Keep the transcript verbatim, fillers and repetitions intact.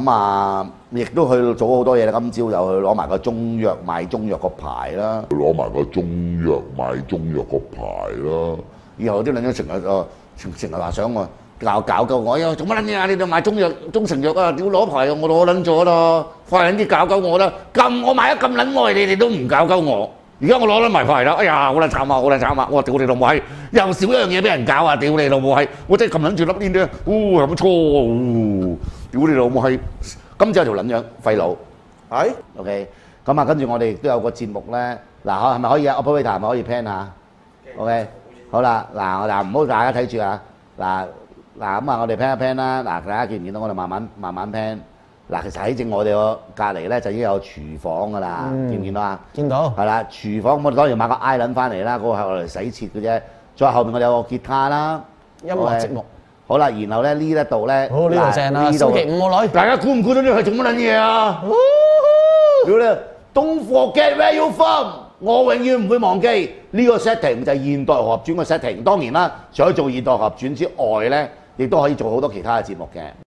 咁啊，亦都去做好多嘢啦。今朝又去攞埋個中藥賣中藥個牌啦， 攞埋個中藥賣中藥個牌啦。 以後啲撚樣成日誒成成日話想我教搞鳩我，呀做乜撚嘢啊？你哋賣中藥中成藥啊？屌攞牌我攞撚咗啦，快撚啲搞鳩我啦！咁我賣咗咁撚耐，你哋都唔搞鳩我。而家我攞撚埋牌啦！哎呀，好撚慘啊，好撚慘啊！我話屌你老母閪，又少一樣嘢俾人搞啊！屌你老母閪，我真係撳撚住粒煙啫，呜有冇錯？屌你老母閪，今朝有條撚樣廢佬， 係 OK。咁啊，跟住我哋都有個節目咧，嗱，係咪可以啊？Operator 係咪可以 plan 下 ？OK，好啦，嗱嗱唔好大家睇住啊！嗱嗱咁啊，我哋 plan 一 plan 啦。嗱，大家見唔見到我哋慢慢慢慢 plan？嗱，其實喺正我哋個隔離咧就已經有廚房噶啦，見唔見到啊？ 見到。 係啦，廚房我哋當然買個 island 翻嚟啦，嗰個係我哋洗切嘅啫。再後邊我哋有個吉他啦， 音樂節目。 好啦，然後咧呢一度咧， 好呢度正啦， 呢度星期五個女， 大家估唔估到呢係做乜撚嘢啊？屌你 ！Don't forget where you from， 我永遠唔會忘記呢個 setting 就係現代合轉嘅 setting。當然啦，除咗做現代合轉之外咧，亦都可以做好多其他嘅節目嘅。